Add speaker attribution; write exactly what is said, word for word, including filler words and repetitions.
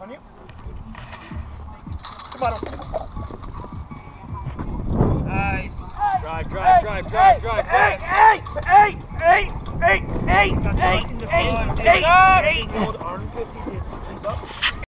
Speaker 1: On you. Come on.
Speaker 2: Nice.
Speaker 3: Drive, drive, drive, drive, drive, drive.
Speaker 1: Hey, hey, hey, hey, hey, hey, hey, hey, hey, hey.
Speaker 2: Old arm fifty.